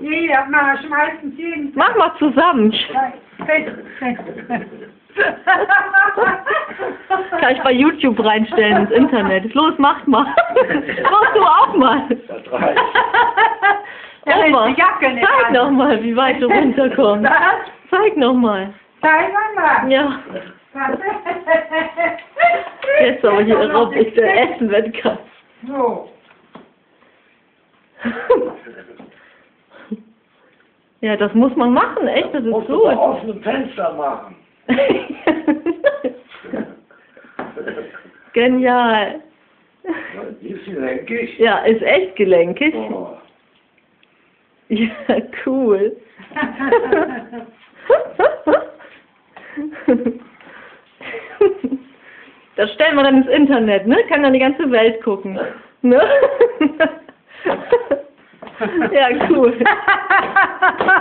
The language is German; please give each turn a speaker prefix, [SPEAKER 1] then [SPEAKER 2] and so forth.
[SPEAKER 1] Nee, man schmeißt einen jeden.
[SPEAKER 2] Mach mal zusammen. Kann ich bei YouTube reinstellen ins Internet. Los, mach mal. Mach du auch mal.
[SPEAKER 3] Das reicht.
[SPEAKER 2] Oma,
[SPEAKER 1] die Jacke nicht
[SPEAKER 2] zeig
[SPEAKER 1] an.
[SPEAKER 2] noch mal, wie weit du runterkommst.
[SPEAKER 1] Was?
[SPEAKER 2] Zeig noch mal.
[SPEAKER 1] Zeig mal.
[SPEAKER 2] Ja, jetzt aber hier Aerobic, der Essen-Wettkampf.
[SPEAKER 1] So.
[SPEAKER 2] Ja, das muss man machen, echt, das ist
[SPEAKER 3] Musst du
[SPEAKER 2] gut.
[SPEAKER 3] bei offenem Fenster machen.
[SPEAKER 2] Genial.
[SPEAKER 3] Die ist gelenkig.
[SPEAKER 2] Ja, ist echt gelenkig.
[SPEAKER 3] Oh.
[SPEAKER 2] Ja, cool. Das stellen wir dann ins Internet, ne? Kann dann die ganze Welt gucken. Ne? Ja, cool.